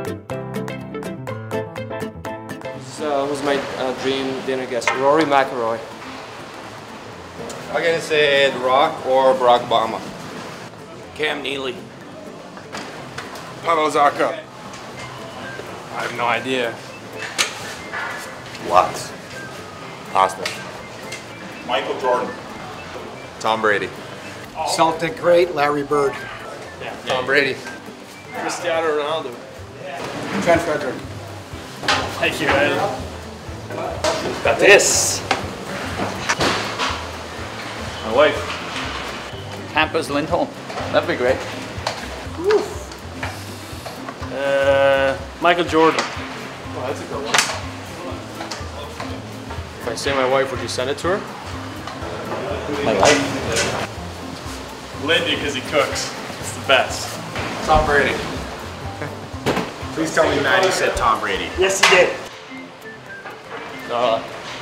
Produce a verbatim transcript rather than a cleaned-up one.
So, who's my uh, dream dinner guest? Rory McIlroy. I'm gonna say The Rock or Barack Obama. Cam Neely. Pavel Zarko. I have no idea. Lots. Pasta. Michael Jordan. Tom Brady. Celtic great, Larry Bird. Yeah. Tom Brady. Cristiano Ronaldo. Trent Frederick. Thank you, Ed. Got this. My wife. Tampa's Lindholm. That'd be great. Uh, Michael Jordan. Oh, that's a good one. If I say my wife, would you send it to her? My wife. Lindy, because he cooks. It's the best. Tom Brady. Please tell me Maddie said Tom Brady. Yes, he did. Uh,